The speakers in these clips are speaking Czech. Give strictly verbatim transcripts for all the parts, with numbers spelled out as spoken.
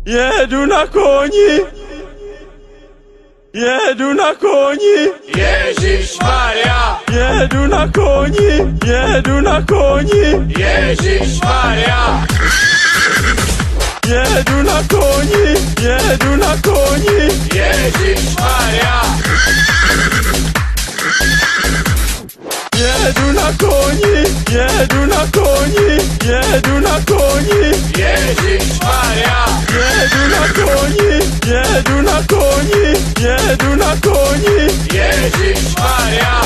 Jedu na koni, jedu na koni, Ježišmarja, jedu na koni, jedu na koni, Ježišmarja, jedu na koni, jedu na koni, Ježišmarja, jedu na koni, jedu na koni, jedu na koni, Ježišmarja, jedu na koni, jedu na koni, jedu na koni, Ježišmarja.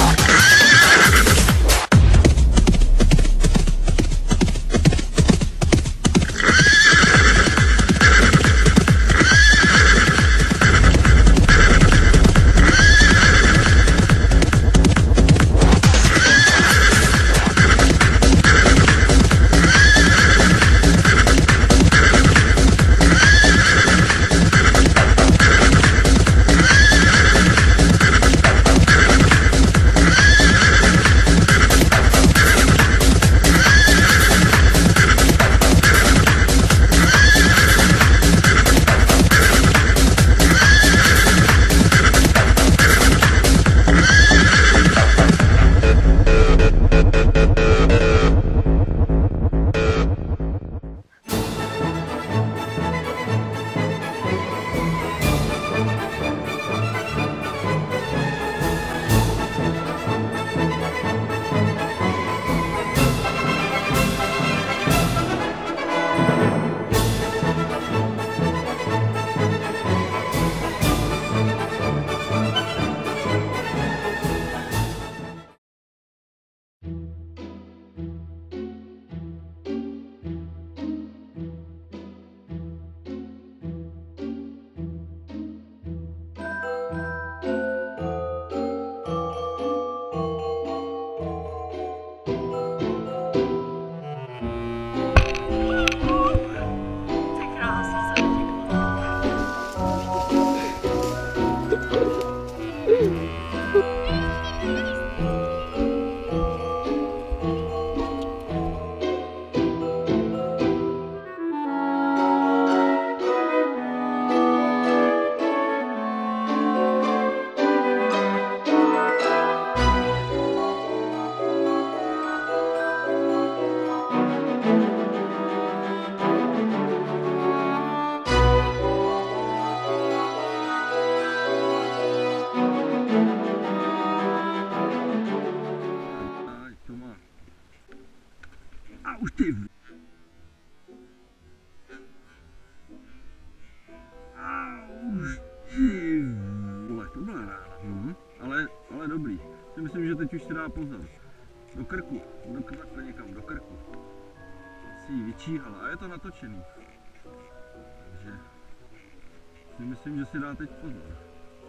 A už ty A už ty vole, to byla rána. Hmm. Ale, ale dobrý. Si myslím, že teď už si dá pozor. Do krku, do krku někam, do krku. Si ji vyčíhala a je to natočený. Takže si myslím, že si dá teď pozor.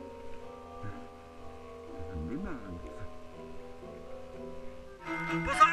Blbá, nebo co? Pozor!